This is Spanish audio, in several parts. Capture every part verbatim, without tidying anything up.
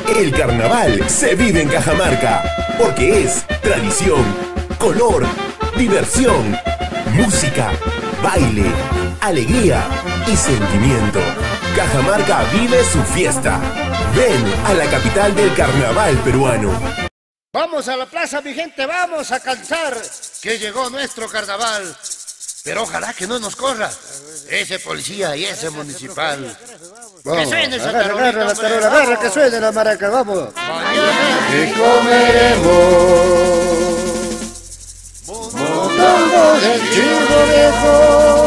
El carnaval se vive en Cajamarca, porque es tradición, color, diversión, música, baile, alegría y sentimiento. Cajamarca vive su fiesta. Ven a la capital del carnaval peruano. Vamos a la plaza, mi gente, vamos a cantar, que llegó nuestro carnaval. Pero ojalá que no nos corra ese policía y ese municipal. Vamos, que suene esa agarra, tarolita, agarra la hombre, tarola, vamos. agarra, que suene la maraca, vamos. Mañana Y comeremos mondongo del chivo viejo,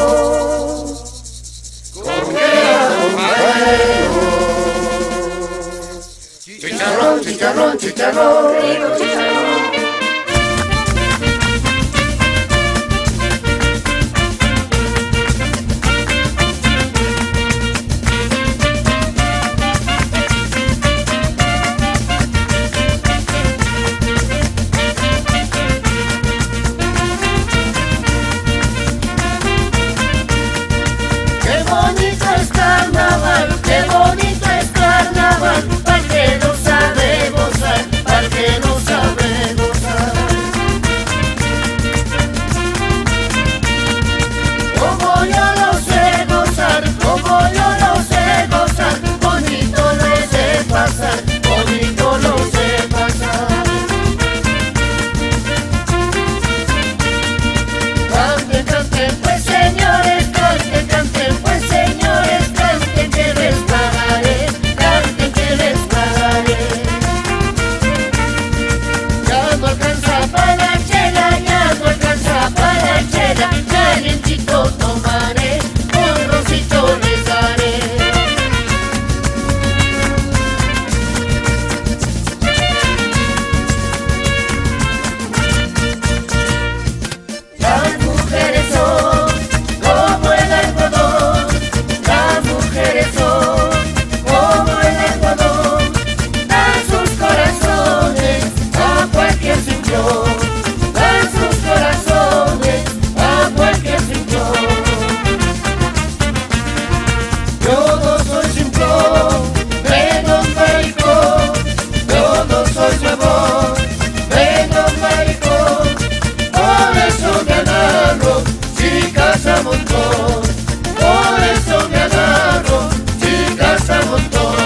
con que acompañemos. Chicharrón, chicharrón, chicharrón, rico chicharrón. Qué bonito es carnaval, para que no sabe gozar, para que no sabe gozar. Como yo lo sé gozar, como yo lo sé gozar, bonito lo sé pasar, bonito lo sé pasar. Canten, canten pues señores, canten, canten pues señores, canten que les pagaré, canten que les pagaré. Ya no alcanza para la chela, ya no alcanza para la chela, calientito tomaré, con rosito les daré. Las mujeres son como el algodón, las mujeres son como el algodón, dan sus corazones a cualquier simplón, dan sus corazones a cualquier simplón. Yo no soy simplón, menos maricón, yo no soy sabor, menos maricón, por eso me agarro chicas a montón, por eso me agarro chicas a montón.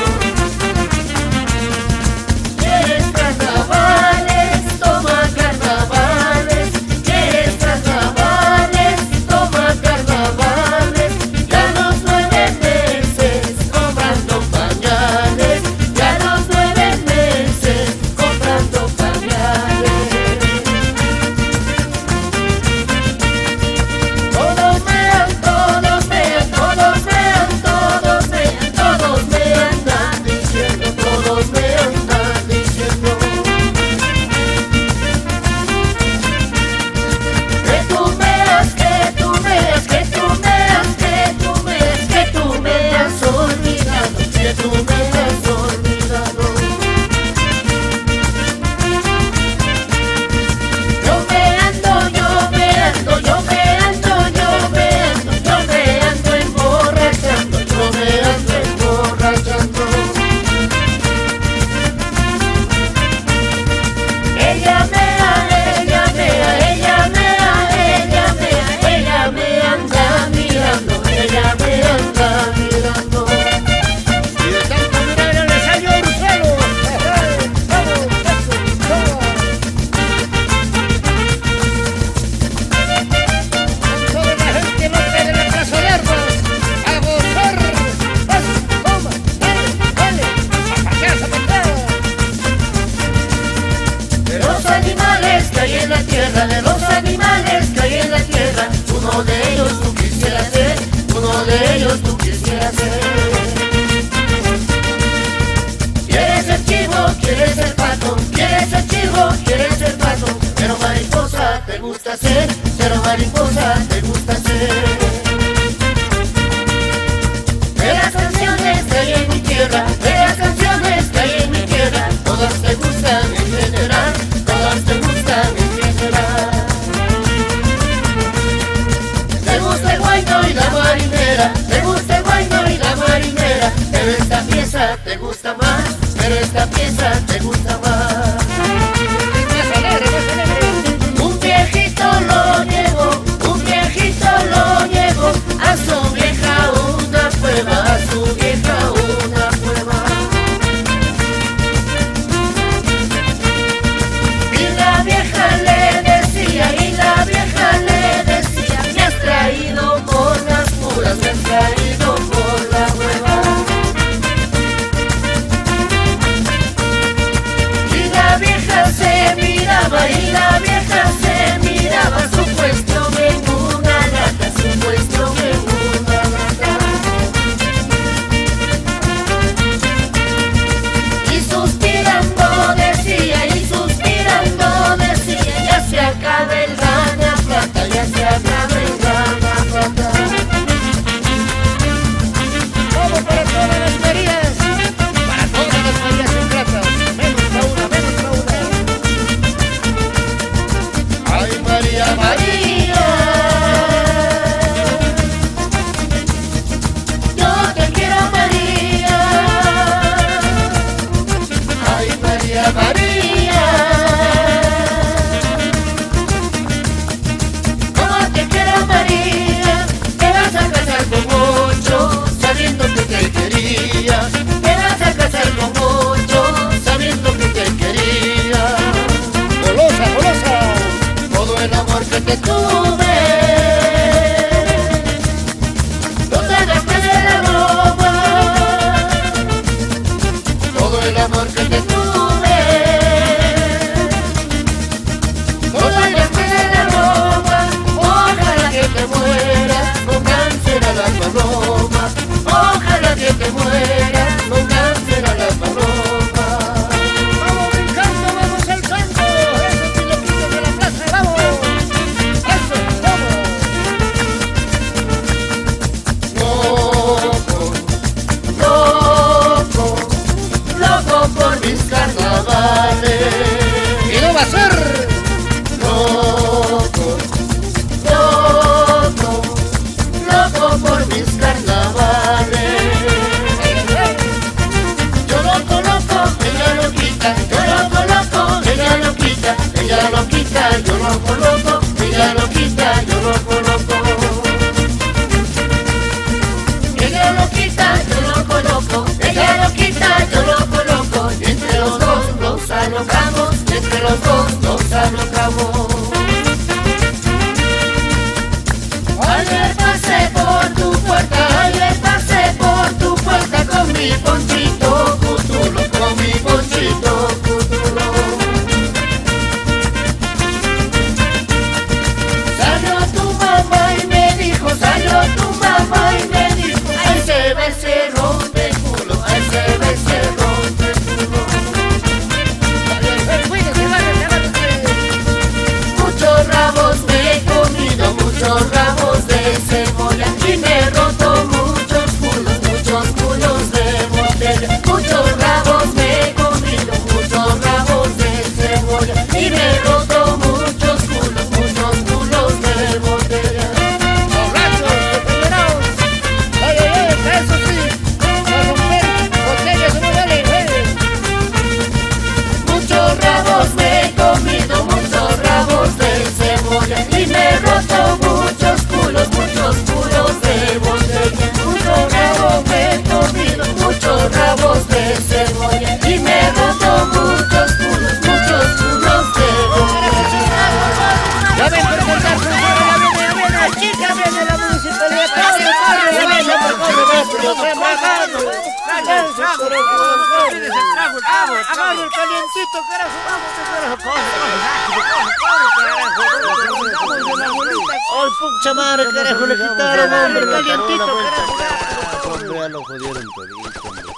¿Quieres carnavales? Toma carnavales. ¿Quieres carnavales? Toma carnavales. Ya los nueve meses comprando pañales, ya los nueve meses comprando pañales. Todos vean, todos vean, todos vean, todos vean, todos me andan diciendo, todos me andan diciendo. Que tú veas, que tú veas, que tú veas, que tú veas, que tú me has olvidado, que tú me has olvidado. Yo me ando, yo me ando, yo me ando, yo me ando, yo me ando emborrachando, yo me ando emborrachando. Ella mea, ella mea, ella mea, ella mea, ella me anda mirando, ella me anda mirando. Y de tanto mirar el ensayo del suelo. Vamos, eso, vamos. Toda la gente norte de la Plaza de Armas, a gozar. Vas, toma, dale, dale, a pasear, a pasear. De los animales que hay en la tierra, de los animales que hay en la tierra, uno de ellos tú quisieras ser, uno de ellos tú quisieras ser. Quieres ser chivo, quieres ser pato, quieres ser chivo, quieres ser pato, pero mariposa te gusta ser, pero mariposa te gusta ser. De las canciones que hay en mi tierra, de las canciones que hay en mi tierra, todas te gustan en general, todas te gustan en general. Te gusta el guayno y la marinera, te gusta el guayno y la marinera, pero esta pieza te gusta más, pero pero esta pieza te gusta más. Más alegre, más alegre. Un viejito lo llevó, un viejito lo llevó a su vieja una cueva, a su vieja una cueva. Y la vieja le decía, y la vieja le decía, me has traído por las puras, me has traído por la hueva. Y la vieja se miraba, y la vieja se miraba, su puesto en una lata, su puesto en una lata. Y suspirando decía, y suspirando decía, ya se acaba el gana plata, ya se acaba el gana plata. Vamos para todas las Marías, para todas las Marías en plata. Menos la una, menos la una. Ay, María, María, yo te quiero, María. Ay, María, María, yo te quiero, María. Te vas a casar con Ocho, sabiendo que te quería. Te vas a casar con Ocho, sabiendo que te quería. Golosa, golosa. Todo el amor que te tuve, no te gastes de la broma. Todo el amor que te tuve, no te gastes de la broma. Ojalá que te mueras con cáncer a la paloma. Ojalá que te mueras con cáncer a la paloma. Vamos brincando, vamos saltando. Esos pilotitos de la plaza, vamos. Eso, vamos. Loco, loco, loco por mis carnavales. Y no va a ser. Loco, loco, loco por mis carnavales. Yo loco, loco, ella lo quita. Yo loco, loco, ella lo quita. Ella lo quita, yo loco, loco, ella lo quita, yo loco, loco. Ella lo quita, yo loco, loco. Ella lo quita, yo loco, loco. Y entre los dos nos alocamos, y entre los dos nos alocamos. Ayer pasé por tu puerta, ayer pasé por tu puerta con mi ponchito cutulo, con mi ponchito cutulo. Salió tu mamá y me dijo, salió tu mamá y me dijo, ahí se ve ese rompe culo, ahí se ve ese rompe culo. Cuídense, váyanse, váyanse. Muchos rabos me he comido, muchos rabos de cebolla y me he roto muchos culos, muchos culos de botella. Muchos rabos me he comido, muchos rabos de cebolla y me he roto muchos culos, muchos culos de botella. Borrachos, degenerados. Ay, ay, ay, eso sí. A romper botellas no vale, eh. Muchos rabos me he comido, muchos rabos de cebolla y me he roto muchos culos, muchos culos de botella. Muchos rabos me he comido, muchos rabos de cebolla y me he roto muchos culos, muchos culos de botella. Ya ven por contar su ya viene, ya viene la chica, viene la municipalidad. Corre, corre, ya viene, corre, rápido, trabajando. Cállense, carajo. Agarra el calientito, carajo, vamos, carajo, corre, corre, carajo. Ay, pucha madre, carajo, le quitaron, hombre, el calientito, carajo. Hombre, ya lo jodieron todito, hombre.